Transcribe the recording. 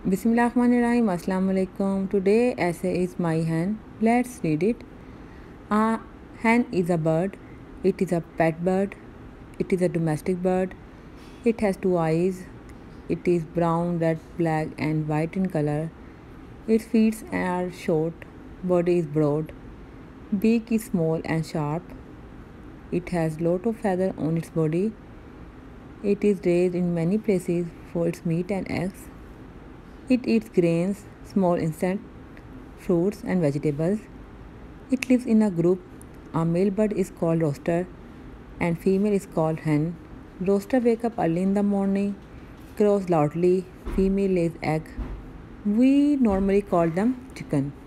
Bismillahirrahmanirrahim. Alaikum. Today essay is my hen. Let's read it. A hen is a bird. It is a pet bird. It is a domestic bird. It has two eyes. It is brown, red, black, and white in color. Its feet are short. Body is broad. Beak is small and sharp. It has lot of feather on its body. It is raised in many places for its meat and eggs. It eats grains, small insects, fruits, and vegetables. It lives in a group. A male bird is called rooster and female is called hen. Rooster wake up early in the morning, crows loudly, female lays egg. We normally call them chicken.